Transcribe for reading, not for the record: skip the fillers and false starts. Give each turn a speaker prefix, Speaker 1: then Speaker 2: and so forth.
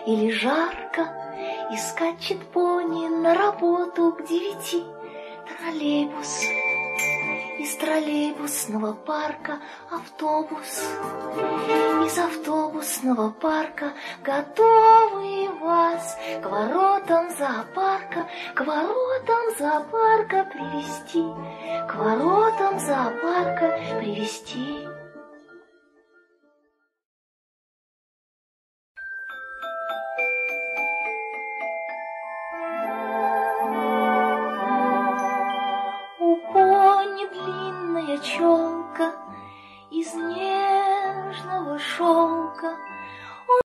Speaker 1: или жарко, и скачет пони на работу к 9. Троллейбус. Из троллейбусного парка автобус. Из автобусного парка готовы вас к воротам зоопарка, к воротам зоопарка привести, к воротам зоопарка привести.